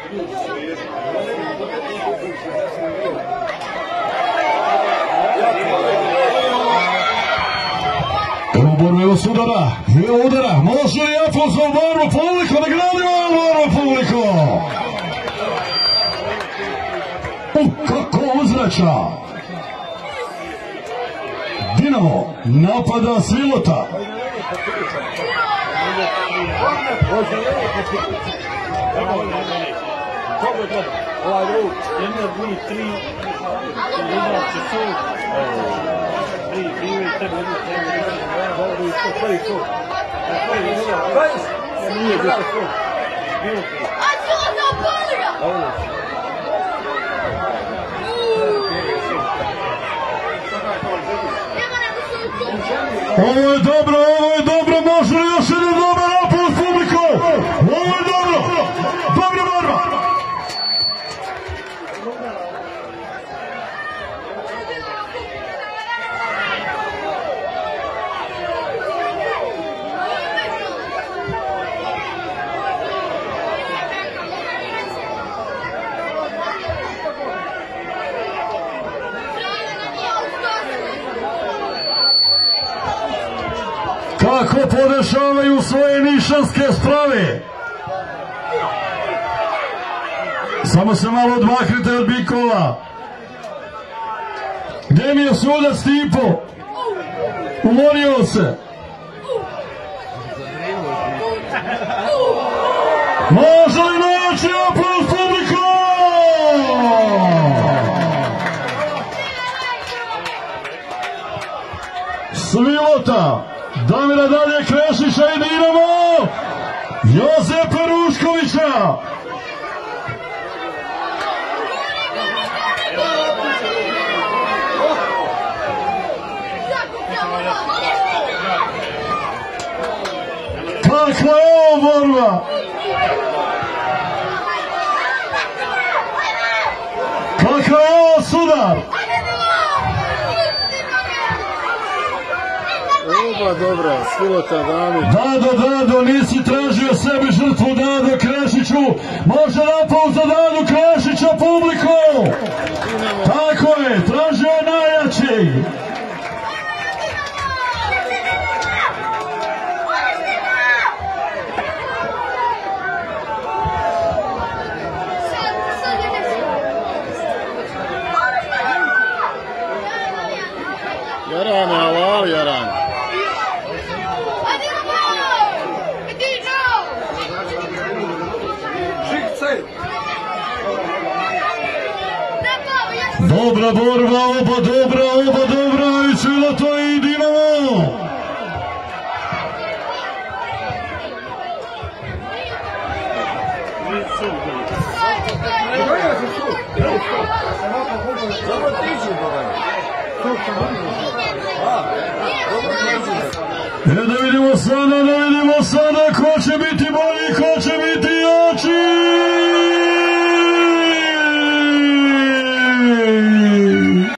Borba evo s udara, evo udara, može li Apol za borbu publiku, da gradimo borbu publiku! Kako uzrača! Dinamo napada Svilota. Ovaj drug, 1, 2, 3, Ljubac, Sud, 3, 3, 4, 5, 6, nije bilo Sud. A čelo za Korida! Ovo je dobro, može li još jedan dobar napad s publikom? Ovo je dobro, dobra borba! Kako podešavaju svoje nišanske sprave. Samo se malo odmahnite od bikova. Gdje mi je sudac Stipo? Umorio se. Može li naći aplauz publiku? Svilota. Damira dalje Krešića i Dinamo, Jozepa Ruškovića. Kakva je ovo borba? Kakav je ovo sudar? Oba dobra, Svilota, Damić. Dado, nisi tražio sebi žrtvu, Dado Krešiću. Može napad za Dado Krešića publiku. Tako je, tražio je najjači. Jarane, alal, Jarane. Dobra borba, oba dobra, i Svilota i Dinamo. Da vidimo sada